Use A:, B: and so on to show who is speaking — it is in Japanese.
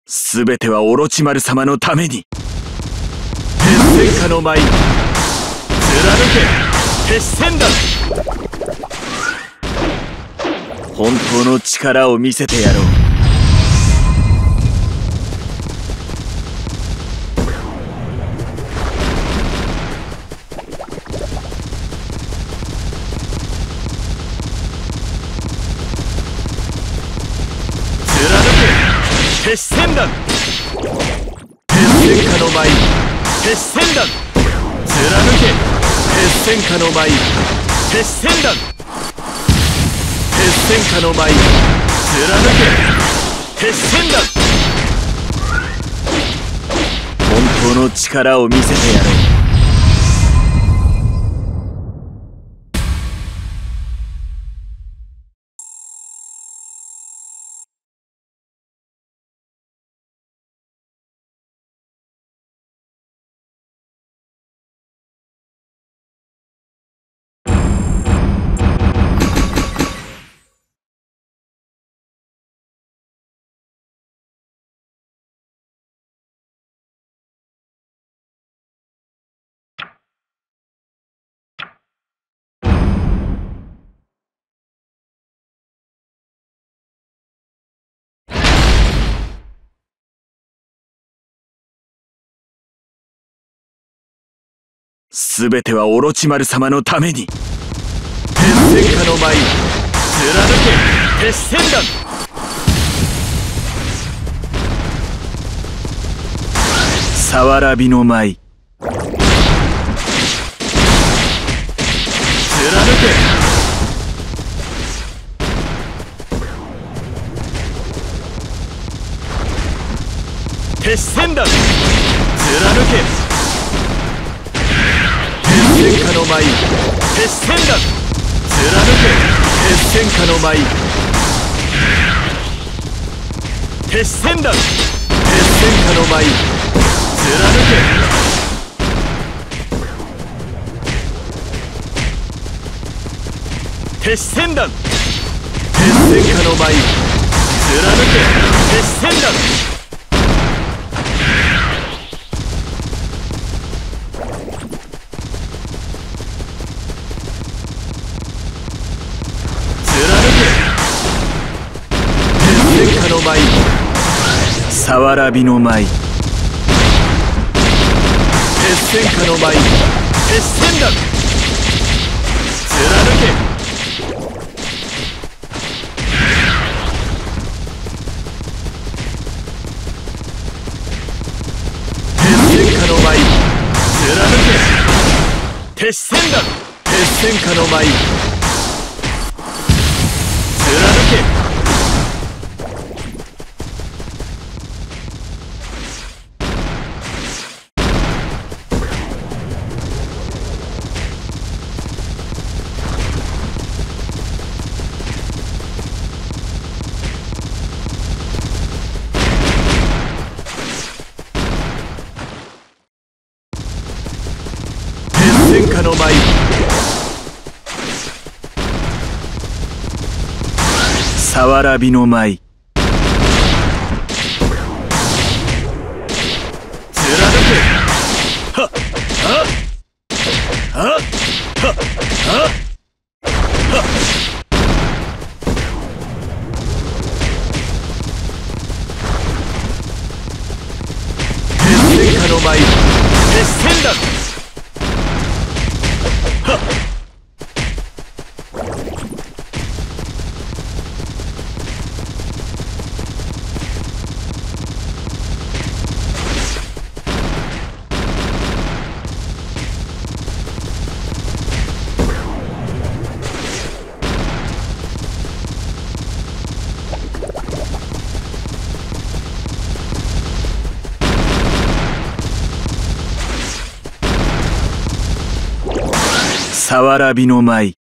A: すべてはオロチマル様のために。鉄戦火の舞、貫け鉄戦弾。本当の力を見せてやろう。鉄戦弾、鉄戦火の舞、鉄戦弾。貫け鉄戦火の舞、鉄戦弾。鉄戦火の舞、貫け鉄戦弾。本当の力を見せてやろう。すべてはオロチマル様のために。鉄戦火の舞、貫け鉄戦弾。さわらびの舞、貫け鉄戦弾。貫け鉄戦火の舞、鉄戦弾。貫け鉄戦火の舞、鉄戦弾。鉄戦火の舞、貫け鉄戦弾。鉄戦火の舞、貫け鉄戦弾。さわらびの舞、鉄戦火の舞、鉄戦弾。貫け鉄戦火の舞、貫け鉄戦弾。鉄戦火の舞、貫け天下の舞、さわらびの舞、貫けはっはっはっはっはっはっ。天下の舞、鉄戦弾。さわらびの舞。